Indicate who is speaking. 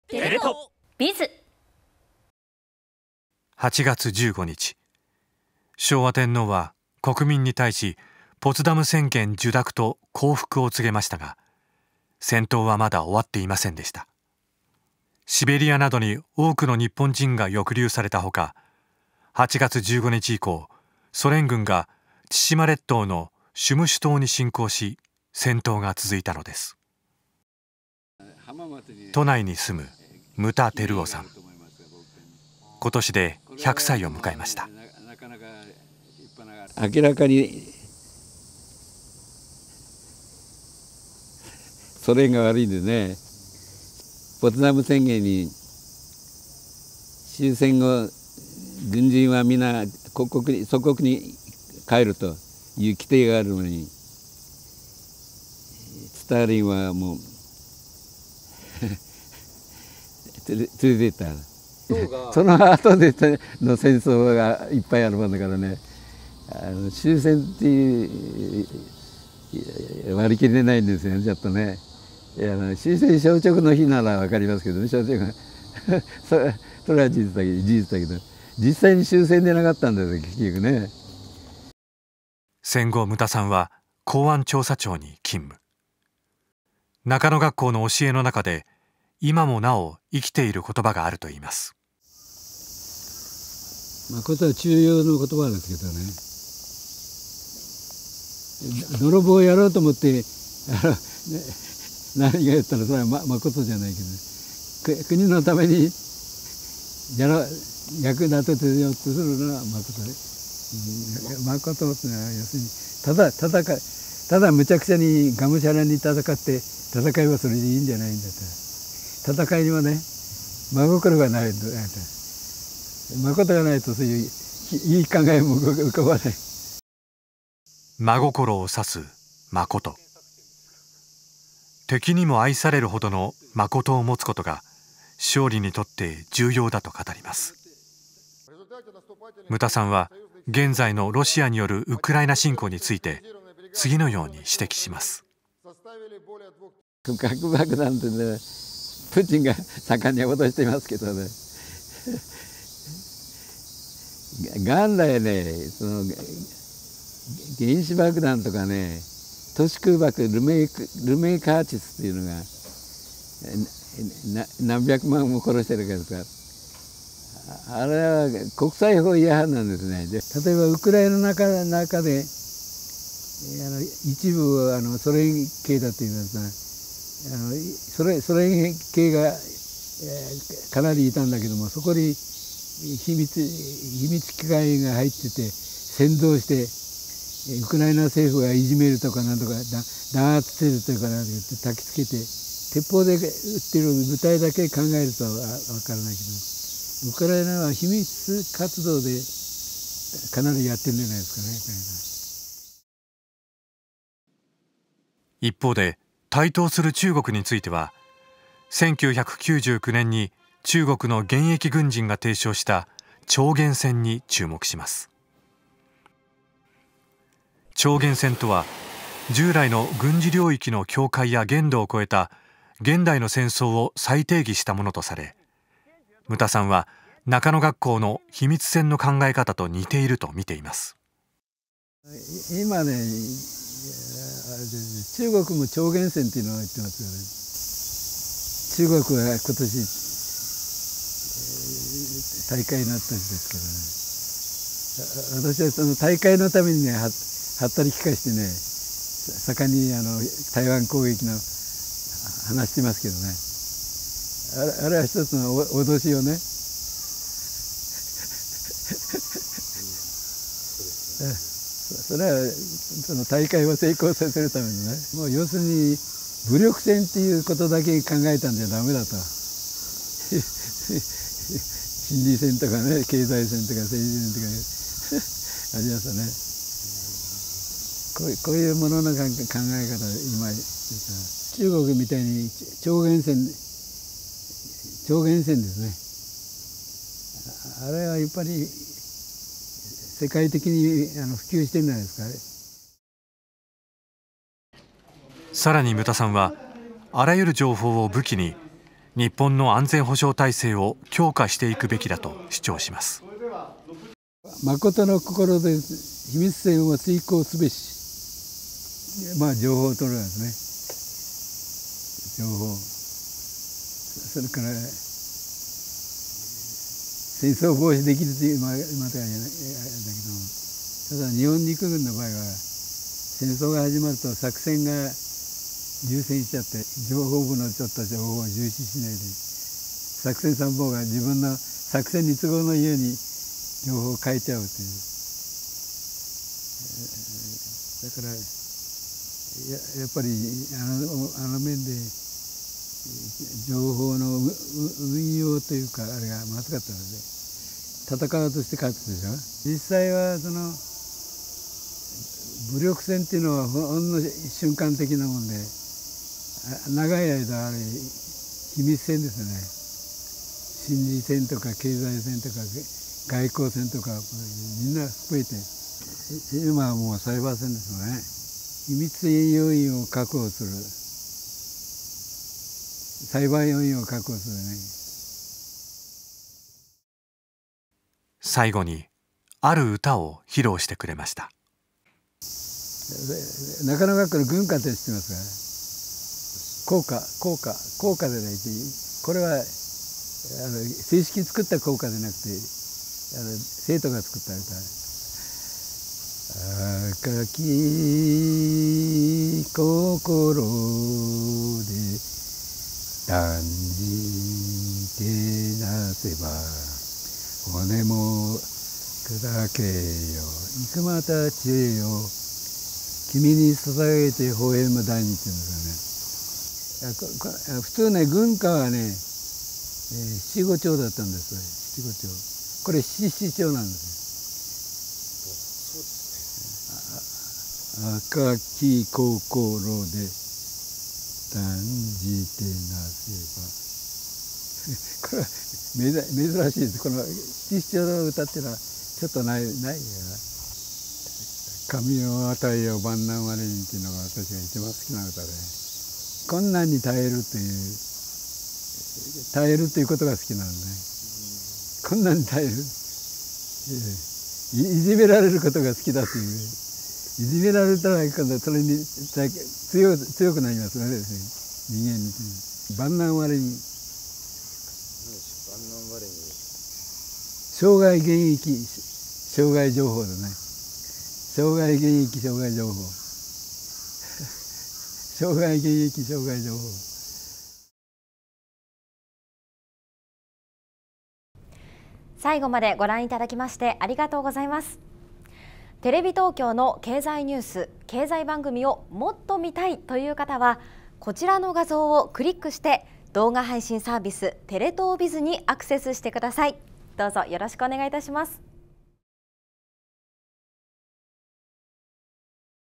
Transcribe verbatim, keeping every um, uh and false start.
Speaker 1: テレ東ビズ
Speaker 2: はちがつじゅうごにち、昭和天皇は国民に対しポツダム宣言受諾と降伏を告げましたが、戦闘はまだ終わっていませんでした。シベリアなどに多くの日本人が抑留されたほか、はちがつじゅうごにち以降、ソ連軍が千島列島のシュムシュ島に侵攻し、戦闘が続いたのです。都内に住む牟田照夫さん、今年でひゃくさいを迎えました。
Speaker 3: 明らかにソ連が悪いんでね、ポツダム宣言に終戦後軍人は皆国国に祖国に帰るという規定があるのに、スターリンはもう連れてった。その後での戦争がいっぱいあるもんだからね、あの終戦っていう割り切れないんですよね、ちょっとね。いや、終戦勝直の日なら分かりますけどね、勝直がそれそれは事実だけど、事実だけど、実際に終戦でなかったんだよ結局ね。
Speaker 2: 戦後、牟田さんは公安調査庁に勤務。中野学校の教えの中で今もなお生きている言葉があるといいます。
Speaker 3: 誠は中庸の言葉ですけどね、泥棒をやろうと思って何が言ったらそれはま誠じゃないけど、国のためにやら役立ててようとするのは誠で、誠ってのは要するにただ戦いただむちゃくちゃにがむしゃらに戦って戦いはそれでいいんじゃないんだと。戦いにはね、真心がないと、誠がないとそういういい考えも浮かばない。
Speaker 2: 真心を指す誠。敵にも愛されるほどの誠を持つことが勝利にとって重要だと語ります。牟田さんは現在のロシアによるウクライナ侵攻について次のように指摘します。
Speaker 3: 核爆弾ってね、プーチンが盛んに脅していますけどね、元来ね、その原子爆弾とかね、都市空爆ルメイクルメイカーチスっていうのが何百万も殺してるからさ、あれは国際法違反なんですね。で、例えばウクライナの中中であの一部あのソ連系だというのはあのソ連ソ連系が、えー、かなりいたんだけども、そこに秘密秘密機械が入ってて先導してウクライナ政府がいじめるとかなんとか弾圧してるとかなんて言って焚きつけて、鉄砲で撃ってる部隊だけ考えるとわからないけど、ウクライナは秘密活動でかなりやってるんじゃないですか
Speaker 2: ね。一方で台頭する中国については、せんきゅうひゃくきゅうじゅうきゅうねんに中国の現役軍人が提唱した超限戦に注目します。超限戦とは、従来の軍事領域の境界や限度を超えた現代の戦争を再定義したものとされ、牟田さんは中野学校の秘密戦の考え方と似ていると見ています。
Speaker 3: 今ね、中国も超限戦っていうのを言ってますよね。中国は今年大会になったんですけどね、私はその大会のためにね、はったり聞かしてね、盛んにあの台湾攻撃の話してますけどね、あれ、あれは一つの脅しをねそれはその大会を成功させるためのね、もう要するに武力戦っていうことだけ考えたんじゃダメだと心理戦とかね、経済戦とか政治戦とかありますよね。こういう、こういうものの考え方、今中国みたいに超限戦超限戦ですね。あれはやっぱり世界的にあの普及してるんじゃないですかね。
Speaker 2: さらに牟田さんはあらゆる情報を武器に日本の安全保障体制を強化していくべきだと主張します。
Speaker 3: 誠の心で秘密戦を遂行すべし、まあ情報を取るんですね。情報、それから戦争防止できるというまでは言えないだけども、ただ日本陸軍の場合は戦争が始まると作戦が優先しちゃって、情報部のちょっと情報を重視しないで、作戦参謀が自分の作戦に都合のいいように情報を変えちゃうという。だから や, やっぱりあのあの面で情報の運用というか、あれがまずかったので、戦うとして勝つでしょ。実際はその武力戦っていうのはほんの瞬間的なもんで、長い間あれ秘密戦ですね。心理戦とか経済戦とか外交戦とかみんな含めて、今はもうサイバー戦ですよね。秘密要員を確保する、サイバー要員を確保するね。
Speaker 2: 最後にある歌を披露してくれました。
Speaker 3: 中野学校の軍歌って知ってますか？校歌、校歌、校歌でないと、これはあの正式に作った校歌じゃなくて、あの生徒が作った歌。赤き心で断じてなせば、骨も砕けよ幾また知恵よ、君に捧げて微笑む大にっていうんですよね。普通ね、軍歌はね、えー、七五調だったんですよ。七五調。これ七七調なんですよ。赤き心で断じてなせばこれは珍しいです。この七七調の歌っていうのはちょっとないないよ。神を与えよ万難我にっていうのが私が一番好きな歌で、困難に耐えるという耐えるということが好きなのね。困難に耐える、いじめられることが好きだという、いじめられたら今度それに強強くなりますよね、人間に。万難我に、障害現役障害情報だね。障害現役障害情報障害現役障害情報。
Speaker 1: 最後までご覧いただきましてありがとうございます。テレビ東京の経済ニュース、経済番組をもっと見たいという方は、こちらの画像をクリックして動画配信サービステレ東ビズにアクセスしてください。どうぞよろしくお願いいたします。